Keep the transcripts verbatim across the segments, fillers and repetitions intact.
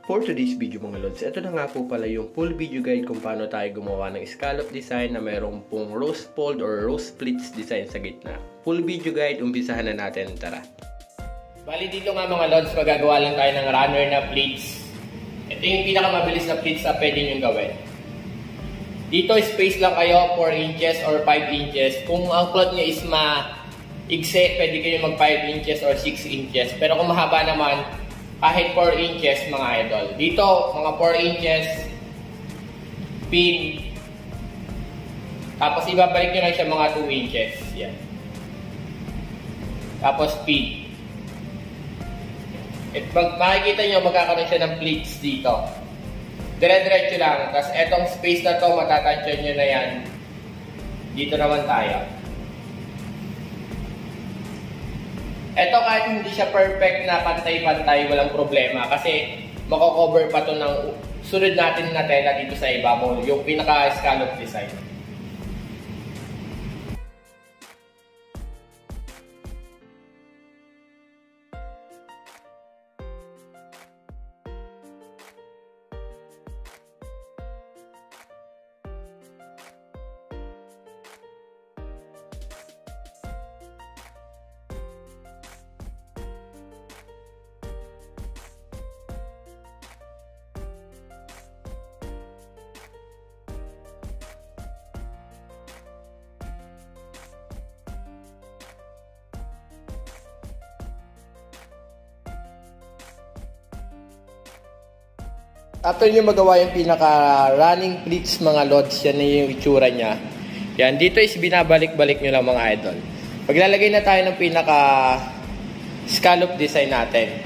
For today's video mga lods, ito na nga po pala yung full video guide kung paano tayo gumawa ng scallop design na mayroong pong rose fold or rose splits design sa gitna. Full video guide, umpisahan na natin, tara! Bali dito nga mga lods, magagawa lang tayo ng runner na pleats. Ito yung pinakamabilis na pleats na pwede nyo gawin. Dito space lang kayo, four inches or five inches. Kung ang cloth nyo is ma-igse, pwede kayo mag five inches or six inches. Pero kung mahaba naman, kahit four inches mga idol. Dito, mga four inches, pin. Tapos ibabalik nyo lang siya mga two inches. Yan. Tapos pin. At pag makikita nyo, magkakaroon siya ng pleats dito. Dire-diretso lang. Tapos etong space na to, matatansyon nyo na yan. Dito naman tayo. Ito kahit hindi siya perfect na pantay-pantay, walang problema. Kasi mako-cover pa to ng sunod natin na tela dito sa ibabaw. Yung pinaka-scallop design. After nyo magawa yung pinaka-running pleats mga lods, yan na yung itsura niya. Yan, dito is binabalik-balik nyo lang mga idol. Paglalagay na tayo ng pinaka-scallop design natin.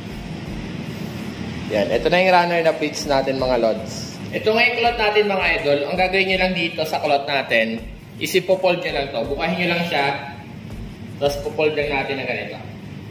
Yan, ito na yung runner na pleats natin mga lods. Ito nga yung cloth natin mga idol. Ang gagawin nyo lang dito sa cloth natin, is ipopold nyo lang to. Bukahin nyo lang siya, tapos popold lang natin na ganito.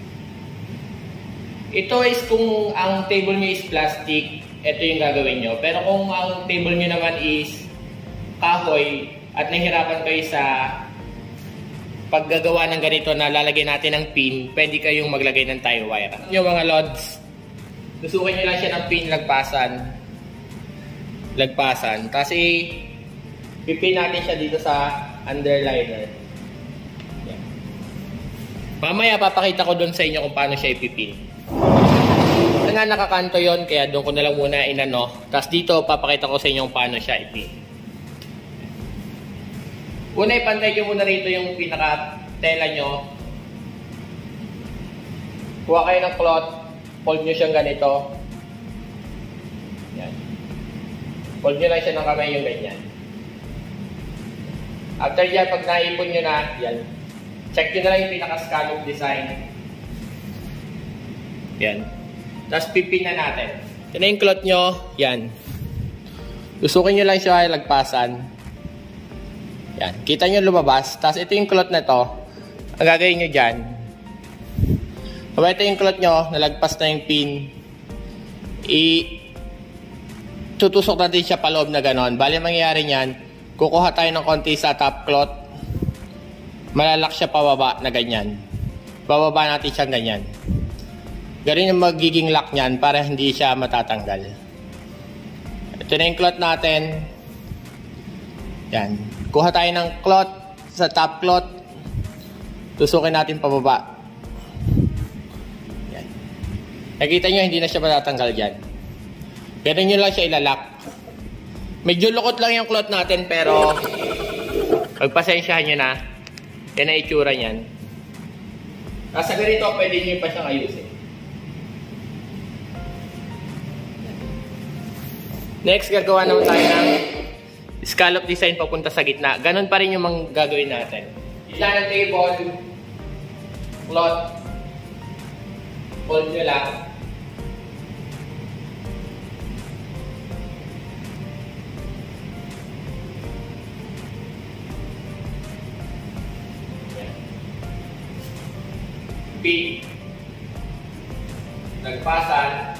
Ito is kung ang table nyo is plastic, ito yung gagawin nyo. Pero kung ang table nyo naman is kahoy at nahihirapan kayo sa paggagawa ng ganito na lalagay natin ng pin, pwede kayong maglagay ng tie wire. Yung mga lods, tusukin nyo lang siya ng pin, lagpasan. Lagpasan. Tapos i-pin natin siya dito sa underliner. Yan. Mamaya papakita ko doon sa inyo kung paano siya ipipin. Ito nga nakakanto yon, kaya doon ko na lang muna inano. Tapos dito papakita ko sa inyo paano siya ipin. Una, ipantay nyo muna rito yung pinaka-tela nyo. Kuha kayo ng cloth, fold nyo siyang ganito. Yan. Fold nyo lang siya ng kamay yung ganyan. After yan, pag naipon nyo na, yan. Check nyo na lang yung pinaka-scallop design. Yan. Tapos pipin na natin. Ito na yung cloth nyo. Yan. Tusukin nyo lang siya, lagpasan. Yan. Kita nyo lumabas. Tapos ito yung cloth na to. Ang gagawin nyo dyan. Kapag ito yung cloth nyo, nalagpas na yung pin. I tutusok natin siya paloob na ganon. Bali mangyayari nyan, kukuha tayo ng konti sa top cloth. Malalak siya pababa na ganyan. Bababa natin siyang ganyan. Ganun yung magiging lock niyan para hindi siya matatanggal. Ito na yung cloth natin. Yan. Kuha tayo ng cloth sa top cloth. Tusukin natin pababa. Yan. Nakita nyo, hindi na siya matatanggal dyan. Ganun nyo lang siya ilalak. Medyo lukot lang yung cloth natin pero pagpasensyahan nyo na. Yan ang itsura niyan. Kasi ganito, pwede nyo pa siyang ayusin. Next, gagawa naman tayo ng scallop design papunta sa gitna. Ganon pa rin yung mga gagawin natin. Gitna ng table, cloth, fold nyo lang. Pin, nagpasan.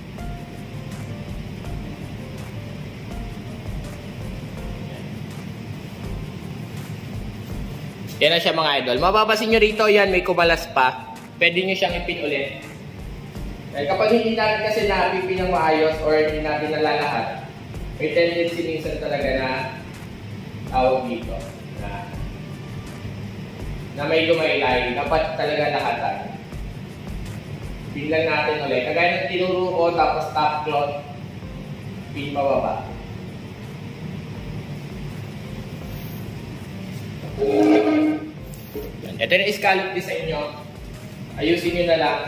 Yan na siya mga idol. Mababasin nyo rito, yan, may kumalas pa. Pwede nyo siyang ipin ulit. Eh, kapag hindi natin kasi napipin ng maayos or hindi natin nalalahat, may tendency minsan talaga na tawag dito na, na may lumaylay. Dapat talaga lahatan. Pin lang natin ulit. Kagaya ng tinuro ko, tapos top cloth, pin pababa. Ito na scallop design nyo. Ayusin nyo na lang.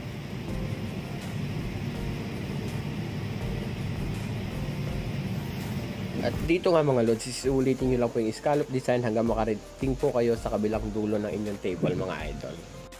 At dito nga mga lods, isulitin nyo lang po yung scallop design hanggang makarating po kayo sa kabilang dulo ng inyong table mga idol.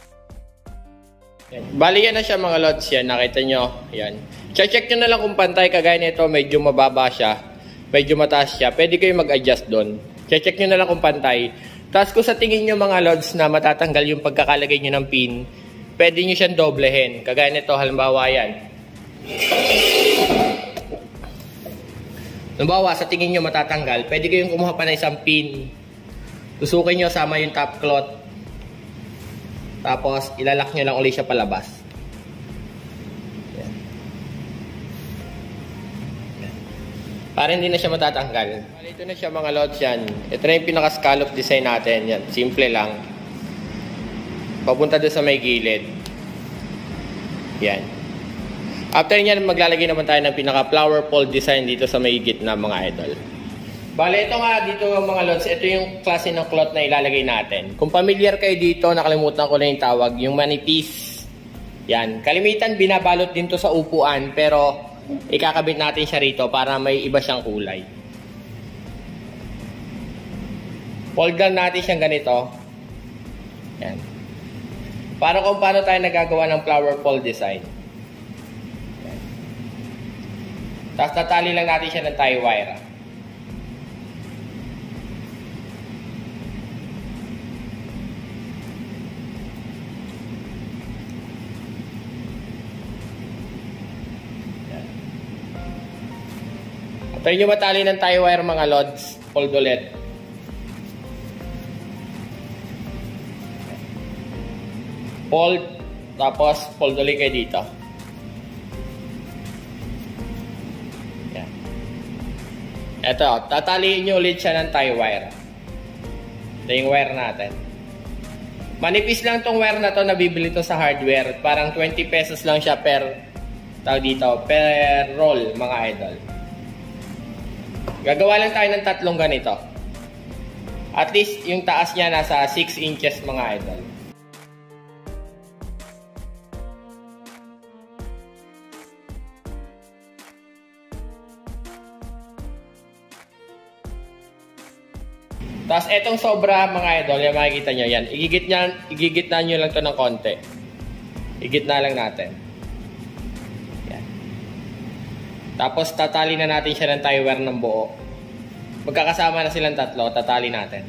Yan. Bali yan na siya mga lods, yan. Nakita nyo. Yan. Check nyo na lang kung pantay kagaya nito, medyo mababa siya, medyo mataas siya. Pwede kayo mag-adjust doon. Check nyo na lang kung pantay. Tapos kung sa tingin nyo mga lods na matatanggal yung pagkakalagay nyo ng pin, pwede nyo siyang doblehin. Kagaya nito, halimbawa yan. Halimbawa, sa tingin nyo matatanggal, pwede kayong kumuha pa ng isang pin. Tusukin nyo sama yung top cloth. Tapos, ilalak nyo lang ulit siya palabas. Yan. Yan. Para hindi na siya matatanggal. Ito na siya mga lods yan. Ito na yung pinaka-scallop design natin. Yan. Simple lang. Papunta doon sa may gilid. Yan. After nyan, maglalagay naman tayo ng pinaka-flower pole design dito sa may gitna mga idol. Bale, ito nga dito mga lods, ito yung klase ng cloth na ilalagay natin. Kung familiar kayo dito, nakalimutan ko na yung tawag, yung manipis. Yan. Kalimitan, binabalot din to sa upuan, pero ikakabit natin siya rito para may iba siyang kulay. Fold down natin siyang ganito. Yan. Para kung paano tayo nagagawa ng flower pole design. Tapos tatali lang natin siya ng tie wire. After nyo matali ng tie wire mga lods, fold ulit. Fold, tapos fold ulit kayo dito. Ito, tataliin nyo ulit siya ng tie wire. Ito yung wire natin. Manipis lang tong wire na to, nabibili to sa hardware. Parang twenty pesos lang siya per, tawag dito, per roll mga idol. Gagawa lang tayo ng tatlong ganito. At least yung taas niya nasa six inches mga idol. Tapos etong sobra mga idol, yung makikita nyo yan, igigitna, igigitna nyo lang to ng konti. Igitna lang natin. Yan. Tapos tatali na natin siya ng tie wire ng buo. Magkakasama na silang tatlo, tatali natin.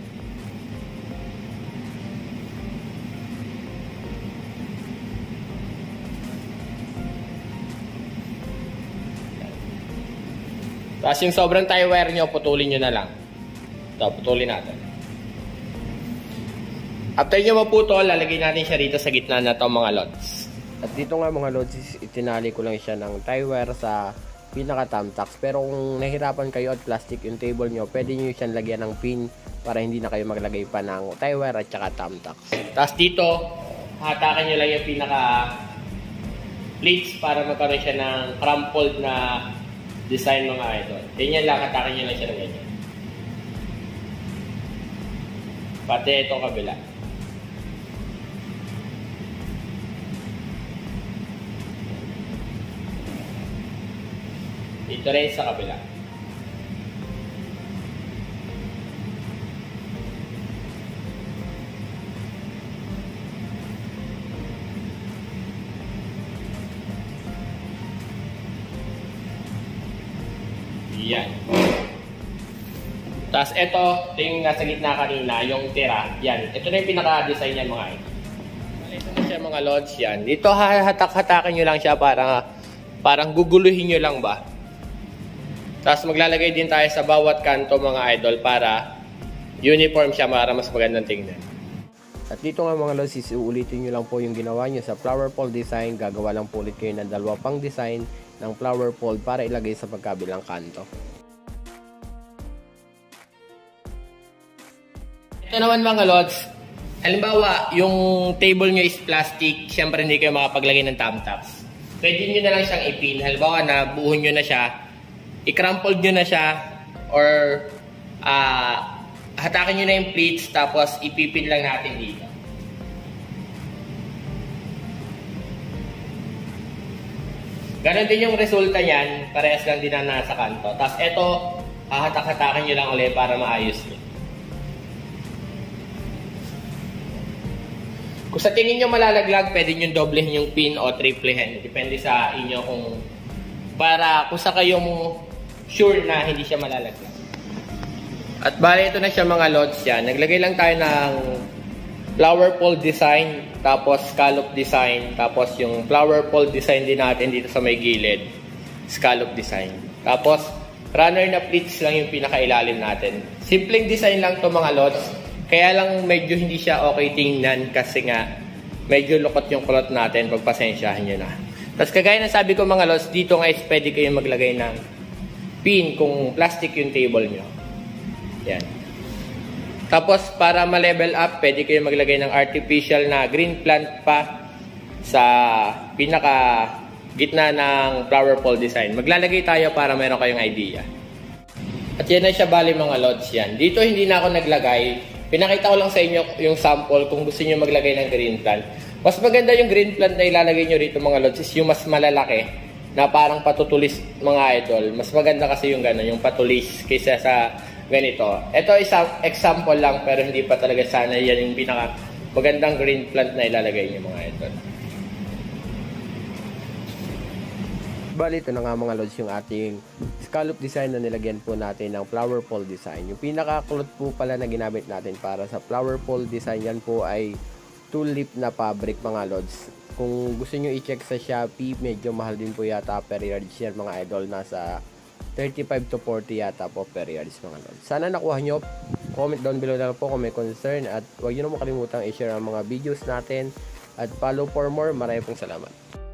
Yan. Tapos yung sobrang tie wire nyo, putulin nyo na lang. Ito, putulin natin. After nyo maputol, lalagay natin siya dito sa gitna na ito mga lods. At dito nga mga lods, itinali ko lang siya ng tie wire sa pinaka-thumbtacks. Pero kung nahirapan kayo at plastic yung table nyo, pwede nyo siyang lagyan ng pin para hindi na kayo maglagay pa ng tie wire at saka thumbtacks. Tapos dito, hatakan nyo lang yung pinaka-plates para magkaroon siya ng crumpled na design mga idol. Ganyan lang, hatakan nyo lang siya ng ganyan. Pati itong kabila. Dito rin sa kabila. Yan. Tapos ito, ito yung nasa gitna kanina, yung tira. Yan. Ito na yung pinaka-design niyan mga ito. Ito na siya mga lods yan. Dito hatak-hatakan nyo lang siya para parang guguluhin nyo lang ba. Tapos maglalagay din tayo sa bawat kanto mga idol para uniform siya para mas magandang tingnan. At dito nga mga lods, uulitin nyo lang po yung ginawa nyo sa flower fold design. Gagawa lang po ulit kayo ng dalawa pang design ng flower fold para ilagay sa pagkabilang kanto. Ito naman mga lods, halimbawa yung table nyo is plastic, syempre hindi kayo makapaglagay ng thumb taps. Pwede nyo na lang siyang ipin. Halimbawa na buuhin nyo na siya, i-crumpled nyo na siya, or ah uh, hatakin nyo na yung pleats, tapos ipipin lang natin dito. Ganon din yung resulta niyan, parehas lang din na nasa kanto. Tapos ito, hahatak-hatakin nyo lang ulit para maayos nyo. Kung sa tingin nyo malalaglag, pwede nyo doblehin yung pin o triplehin. Depende sa inyo kung, para kung sa kayong sure na hindi siya malalaglag. At bali ito na siya mga lods yan. Naglagay lang tayo ng flower fold design, tapos scallop design, tapos yung flower fold design din natin dito sa may gilid, scallop design. Tapos runner na pleats lang yung pinakailalim natin. Simpleng design lang to mga lods. Kaya lang medyo hindi siya okay tingnan kasi nga medyo lukot yung kulot natin. Pagpasensyahan nyo na. Tapos kagaya na sabi ko mga lods, dito nga is pwede kayo maglagay ng pin kung plastic yung table nyo. Yan. Tapos, para ma-level up, pwede kayo maglagay ng artificial na green plant pa sa pinaka gitna ng flower fold design. Maglalagay tayo para meron kayong idea. At yan na siya bali mga lods yan. Dito hindi na ako naglagay. Pinakita ko lang sa inyo yung sample kung gusto niyo maglagay ng green plant. Mas maganda yung green plant na ilalagay nyo rito mga lods is yung mas malalaki na parang patutulis mga idol. Mas maganda kasi yung gano'n, yung patulis kaysa sa ganito. Ito isang example lang pero hindi pa talaga sana yan yung pinaka magandang green plant na ilalagay niyo mga idol. Bali ito na nga mga lods yung ating scallop design na nilagyan po natin ng flower fold design. Yung pinaka-kulot po pala na ginamit natin para sa flower fold design yan po ay tulip na fabric mga lods. Kung gusto nyo i-check sa Shopee, medyo mahal din po yata per yards yan mga idol. Nasa thirty-five to forty yata po per yards mga lods. Sana nakuha nyo. Comment down below na lang po kung may concern. At huwag nyo naman kalimutang i-share ang mga videos natin. At follow for more. Maraming pong salamat.